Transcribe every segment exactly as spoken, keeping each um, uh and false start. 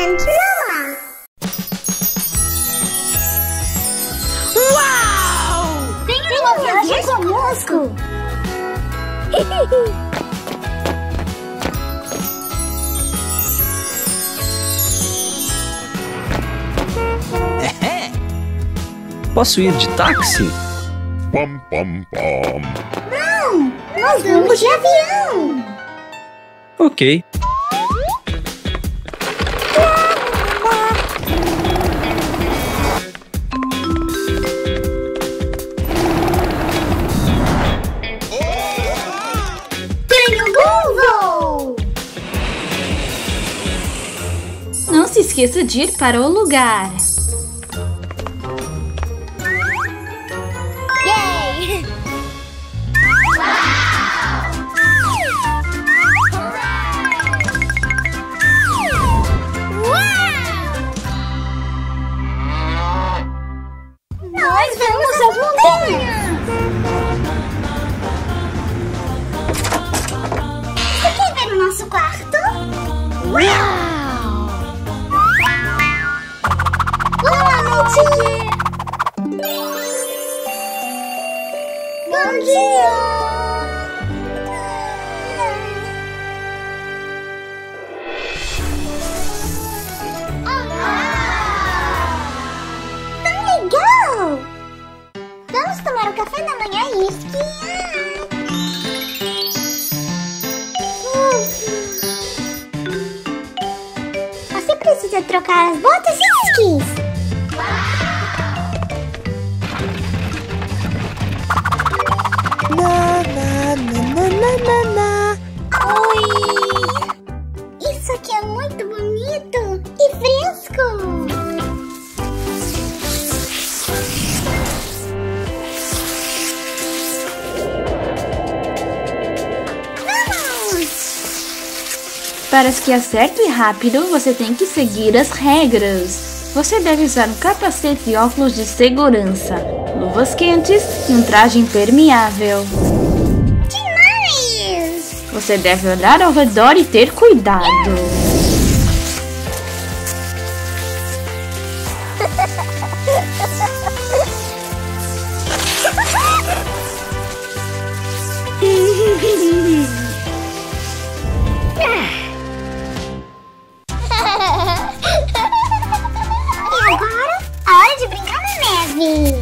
Finalmente, Roma! Uau! Venha uma viagem conosco! Posso ir de táxi? Pam, pam, pam. Não! Nós vamos de avião! Ok. Tenho Google! Não se esqueça de ir para o lugar. Yay! Nós vamos às montanhas! Você quer ver o nosso quarto? Uau! Boa noite! Bom dia! Tão legal! Vamos tomar o café da manhã e esquiar! Você precisa trocar as botas e esquis! Na, na, na, na, na, na. Oi! Isso aqui é muito bonito e fresco! Vamos! Para esquiar certo e rápido, você tem que seguir as regras. Você deve usar um capacete e óculos de segurança, luvas quentes e um traje impermeável. Demais! Você deve olhar ao redor e ter cuidado. E agora, a hora de brincar na neve!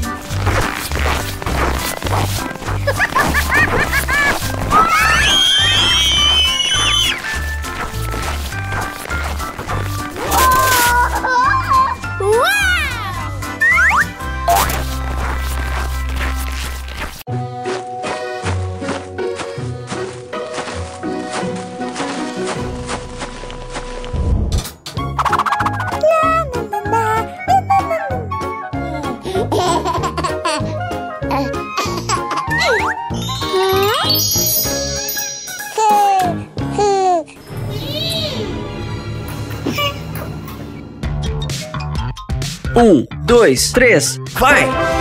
Um, dois, três, vai!